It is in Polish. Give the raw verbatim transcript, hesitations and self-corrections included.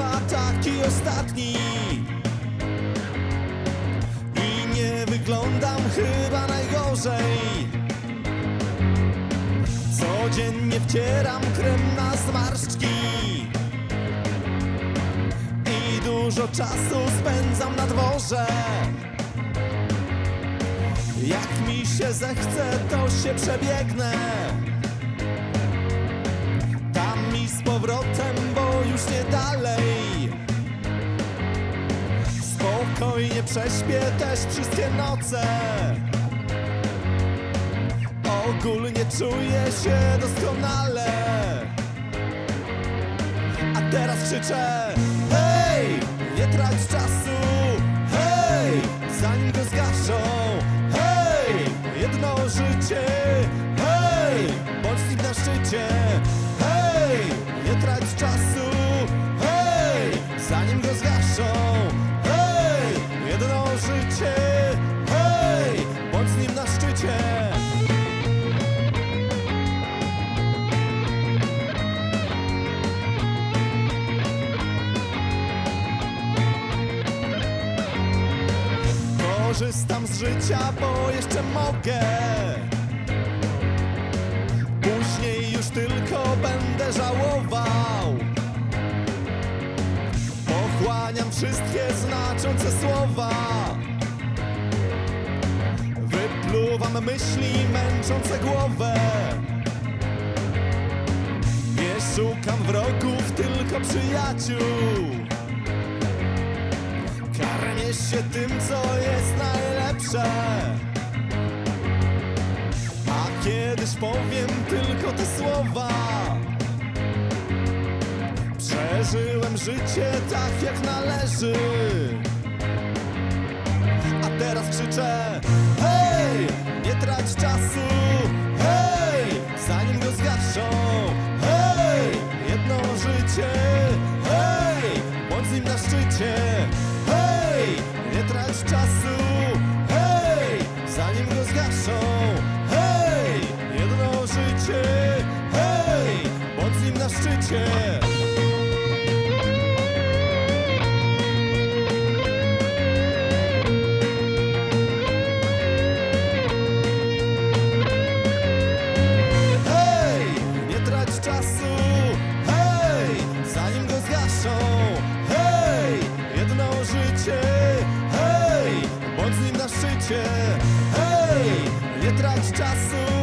chyba taki ostatni i nie wyglądam chyba najgorzej. Codziennie wcieram krem na zmarszczki i dużo czasu spędzam na dworze. Jak mi się zechce, to się przebiegnę tam i z powrotem, bo już nie dalej. Spokojnie prześpię też wszystkie noce. Ogólnie czuję się doskonale. A teraz krzyczę: hej, nie trać czasu, hej, zanim go zgaszą. Hej, jedno życie, hej, bądź z nim na szczycie. Hej, nie trać czasu, hej, zanim go zgaszą. Hej, jedno życie, hej, bądź z nim na szczycie. Korzystam z życia, bo jeszcze mogę. Później już tylko będę żałował. Pochłaniam wszystkie znaczące słowa. Wypluwam myśli męczące głowę. Nie szukam wrogów, tylko przyjaciół. Karmię się tym, co jest najlepsze, a kiedyś powiem tylko te słowa. Przeżyłem życie tak, jak należy, a teraz krzyczę: hej, nie trać czasu, hej, zanim go zgaszą. Hej, jedno życie, hej, bądź z nim na szczycie. Hej, nie trać czasu, hej, zanim go zgaszą. Hej, jedno życie, hej, bądź z nim na szczycie. Hej, nie trać czasu, hej, zanim go zgaszą. Hej, jedno życie, hej, bądź z nim na szczycie. Hej, nie trać czasu.